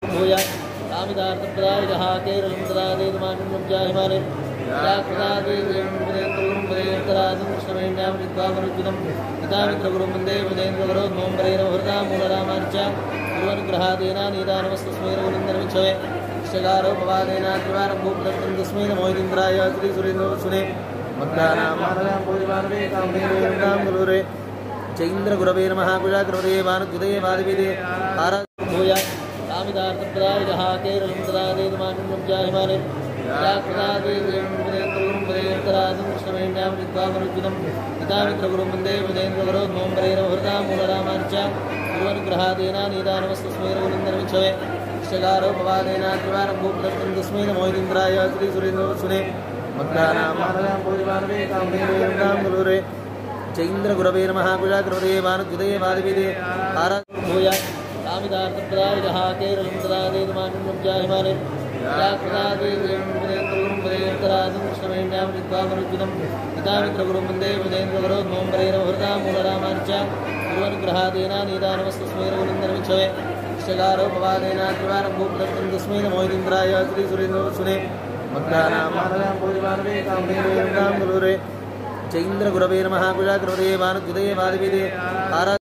भूया कामिदार्थप्रदायकः केरलं प्रदादेतमानं जायमाने कृष्णवेण्यां विद्वामरुचितं पितामित्रगुरुं वन्दे वदेन्द्रगुरोद्मोम्बरेणहृदा मूलरामार्च गुरुवनुग्रहादेनानीदानमस्तस्मै रघुनन्दनविच्छवे इष्टकारोपवादेन त्रिवारं भूपदत्तं तस्मै नमो इन्द्राय श्रीसुरेन्द्रवसुने मग्नानां मानवां भोजमानवे कामदेवेन्द्रां गुरुरे चैन्द्रगुरवे नमः कुजाग्रवदे भानुद्युदये वादिवेदे भूया कामिदार्थप्रदायकः केरलं प्रदादेतमानं जायमाने कृष्णवेण्यां विद्वामरुचितं पितामित्रगुरुं वन्दे वदेन्द्रगुरोद्मोम्बरेणहृदा मूलरामार्च गुरुवनुग्रहादेनानीदानमस्तस्मै रघुनन्दनविच्छवे इष्टकारोपवादेन त्रिवारं भूपदत्तं तस्मै नमो इन्द्राय श्रीसुरेन्द्रवसुने मग्नानां मानवां भोजमानवे कामदेवेन्द्रां गुरुरे चैन्द्रगुरवे नमः कुजाग्रवदे भानुद्युदये वादिवेदे भूया कामिदार्थप्रदायकः केरलं प्रदादेतमानं जायमाने कृष्णवेण्यां विद्वामरुचितं पितामित्रगुरुं वन्दे वदेन्द्रगुरोद्मोम्बरेणहृदा मूलरामार्च गुरुवनुग्रहादेनानीदानमस्तस्मै रघुनन्दनविच्छवे इष्टकारोपवादेन त्रिवारं भूपदत्तं तस्मै नमो इन्द्राय श्रीसुरेन्द्रवसुने मग्नानां मानवां भोजमानवे कामदेवेन्द्रां गुरुरे चैन्द्रगुरवे नमः कुजाग्रवदे भानुद्युदये वादिवेदे